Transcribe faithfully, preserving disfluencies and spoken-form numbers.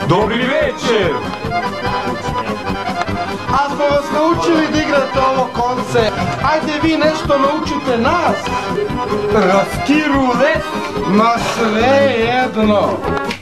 Dobri večer! A smo vas naučili da igrate ovo konce. Ajde vi nešto naučite nas. Raskiru les! Ma sve jedno.